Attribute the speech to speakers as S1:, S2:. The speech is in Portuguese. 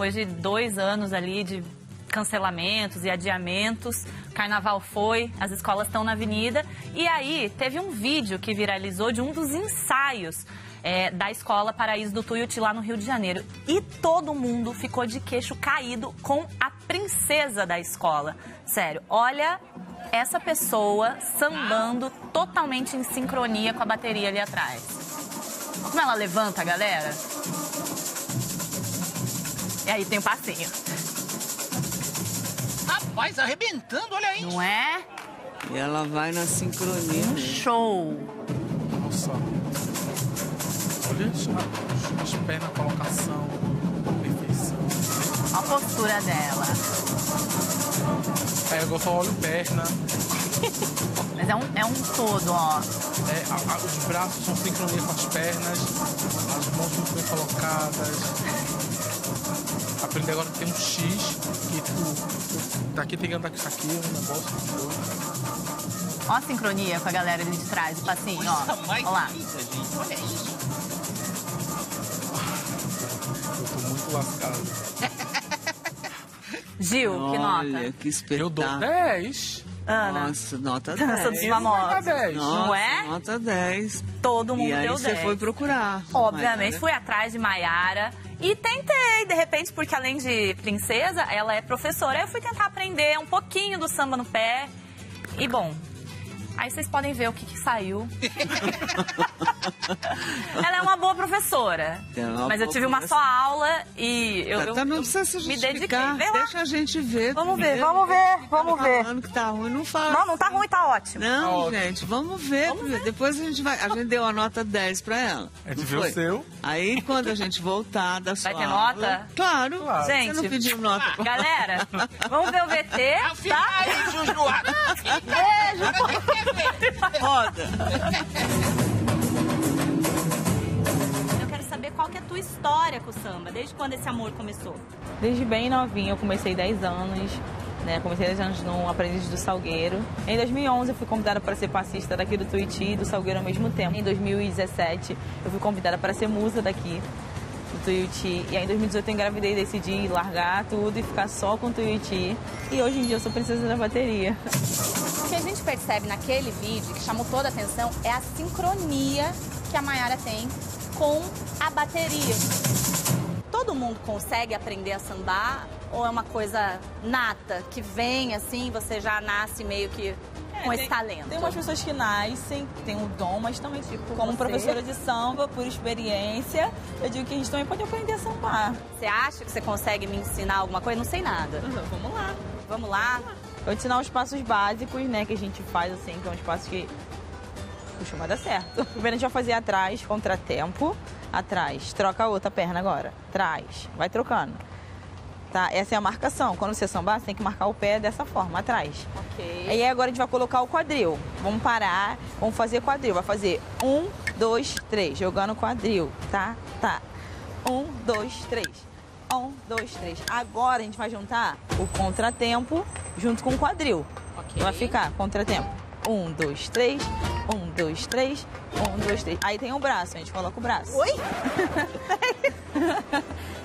S1: Depois de 2 anos ali de cancelamentos e adiamentos, o carnaval foi, as escolas estão na avenida. E aí teve um vídeo que viralizou de um dos ensaios da escola Paraíso do Tuiuti lá no Rio de Janeiro. E todo mundo ficou de queixo caído com a princesa da escola. Sério, olha essa pessoa sambando totalmente em sincronia com a bateria ali atrás. Como ela levanta, galera? E aí tem um passinho.
S2: Rapaz, arrebentando, olha aí.
S1: Não é?
S3: E ela vai na sincronia.
S1: Um show.
S4: Nossa. Olha as pernas, a colocação, a perfeição.
S1: Olha a postura dela.
S4: Aí agora só olho perna.
S1: Mas é um todo, ó.
S4: Os braços são sincronia com as pernas, as mãos muito bem colocadas. Aprendi agora que tem um X, que tu daqui tem que andar com isso aqui, um negócio.
S1: Ó a sincronia com a galera ali de trás, o passinho, ó. Olha lá.
S2: Gente, olha isso.
S4: Eu tô muito lascado.
S1: Gil, que nota?
S3: Olha, que espetáculo.
S4: Eu dou 10.
S1: Ana.
S3: Nossa, nota
S1: Dança
S3: 10.
S1: dos famosos.
S4: 10.
S3: Nossa,
S1: Não é?
S3: nota 10.
S1: Todo mundo
S3: E aí
S1: deu
S3: você
S1: 10.
S3: foi procurar.
S1: Obviamente,
S3: Maiara.
S1: fui atrás de Maiara e tentei, de repente, porque além de princesa, ela é professora. Eu fui tentar aprender um pouquinho do samba no pé. E, bom, aí vocês podem ver o que saiu. Ela é uma boa professora. Mas eu tive uma só aula e eu
S3: Não precisa se
S1: me dediquei.
S3: justificar.
S1: Vê lá.
S3: Deixa a gente ver.
S1: Vamos ver,
S3: primeiro.
S1: vamos ver, vamos ver.
S3: Falando que tá ruim, não fala.
S1: Não, não tá ruim, tá ótimo.
S3: Não, gente, vamos ver. Depois a gente vai. A gente deu a nota 10 pra ela.
S4: A gente
S3: Não
S4: vê
S3: foi?
S4: o seu.
S3: Aí quando a gente voltar da sua
S1: Vai ter
S3: aula-
S1: nota?
S3: Claro.
S4: Claro.
S3: Você
S1: Gente,
S3: não pediu nota pra
S1: galera, vamos ver o VT,
S2: Afina
S1: tá?
S2: aí, Juju.
S3: roda.
S1: Eu quero saber qual que é a tua história com o samba, desde quando esse amor começou?
S5: Desde bem novinha, eu comecei 10 anos, né? Comecei 10 anos no Aprendiz do Salgueiro. Em 2011 eu fui convidada para ser passista daqui do Tuiuti e do Salgueiro ao mesmo tempo. Em 2017 eu fui convidada para ser musa daqui do Tuiuti. E aí em 2018 eu engravidei e decidi largar tudo e ficar só com o Tuiuti. E hoje em dia eu sou princesa da bateria.
S6: O que a gente percebe naquele vídeo, que chamou toda a atenção, é a sincronia que a Maiara tem com a bateria. Todo mundo consegue aprender a sambar ou é uma coisa nata, que vem assim, você já nasce meio que com esse talento?
S5: Tem umas pessoas que nascem, que têm o dom, mas também, tipo, como
S6: você.
S5: professora de samba, por experiência, eu digo que a gente também pode aprender a sambar.
S6: Você acha que você consegue me ensinar alguma coisa? Não sei nada.
S5: Vamos lá.
S6: Vamos lá?
S5: Eu vou ensinar os passos básicos, né, que a gente faz, assim, que é um espaço que costuma dar certo. Primeiro a gente vai fazer atrás, contratempo, atrás, troca a outra perna agora, trás, vai trocando. Tá? Essa é a marcação. Quando você sambar, você tem que marcar o pé dessa forma, atrás.
S6: Ok.
S5: Aí agora a gente vai colocar o quadril. Vamos parar, vamos fazer quadril. Vai fazer 1, 2, 3, jogando o quadril, tá? Tá. 1, 2, 3. 1, 2, 3. Agora a gente vai juntar o contratempo junto com o quadril.
S6: Ok.
S5: Vai ficar contratempo. 1, 2, 3. 1, 2, 3. 1, 2, 3. Aí tem o braço, a gente coloca o braço.
S6: Oi?